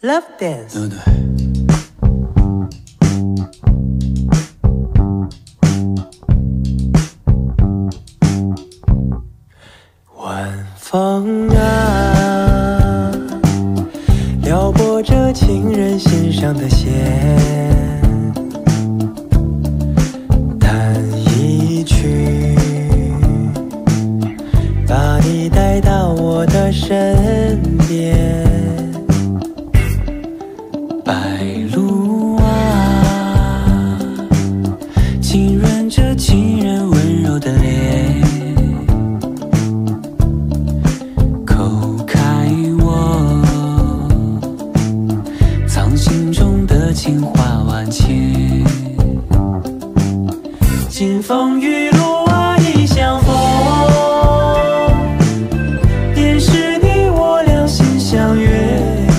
Love Dance。 对对。 晚风啊，撩拨着情人心上的弦，弹一曲，把你带到我的身边。白鹭啊，浸润着情人温柔的脸，口开我藏心中的情话万千。金风玉露啊，一相逢，便是你我两心相悦，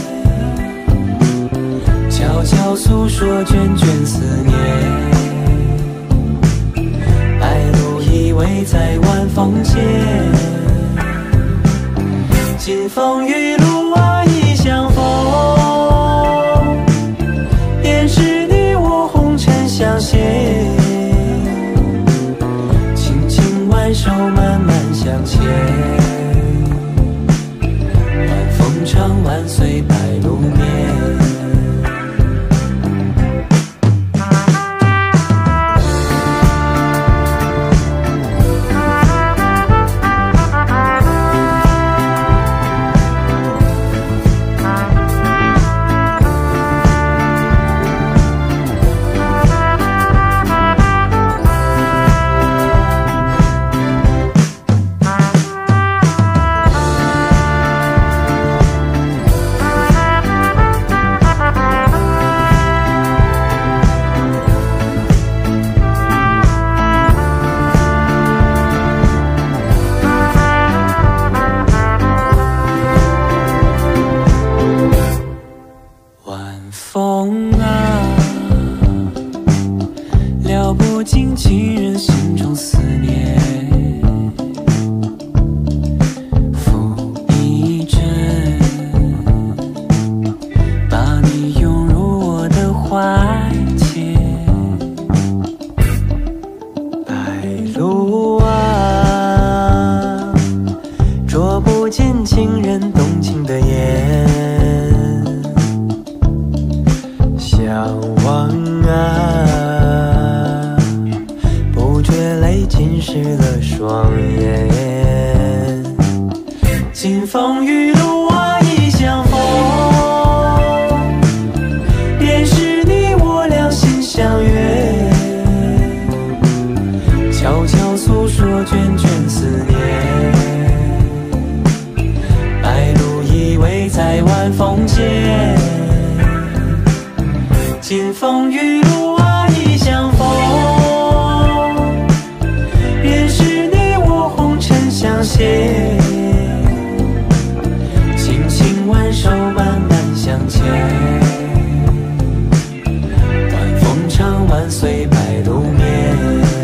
悄悄诉说卷卷思念。白鹭依偎在晚风间，金风玉露啊，一相逢，便是你我红尘相携，轻轻挽手慢慢向前。晚风长，万岁白鹭眠。风啊，撩不尽情人心中思念，拂一阵，把你拥入我的怀间。白鹭啊，捉不尽情人动情的眼，相望啊，不觉泪浸湿了双眼。金风玉露啊，一相逢，便是你我两心相悦，悄悄诉说卷卷思念。白鹭依偎在晚风间，金风玉露啊，一相逢，便是你我红尘相携，轻轻挽手慢慢向前。晚风长，万岁白鹭眠。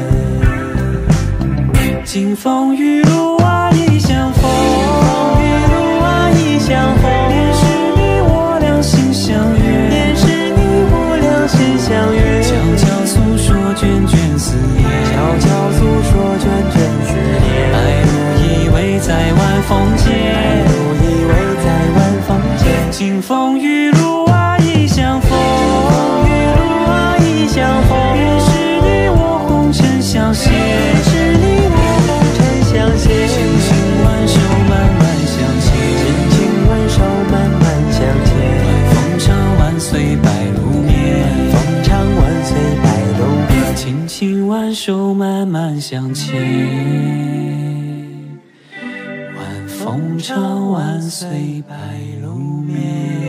金风玉露啊，一相逢，玉露啊，一相逢，便是你我两心相悦，便是心相约，悄悄诉说卷卷思念，悄悄诉说卷卷思念。白鹭依偎在晚风间，白鹭依偎在晚风间。金风玉露啊，一相逢，玉露啊，一相逢，便是你我红尘相携，便是你我红尘相携。轻轻挽手慢慢向前，轻轻挽手慢慢向前。晚风长，万岁白鹭眠。万岁白鹭眠，轻轻挽手慢慢向前。晚风长，万岁白鹭眠。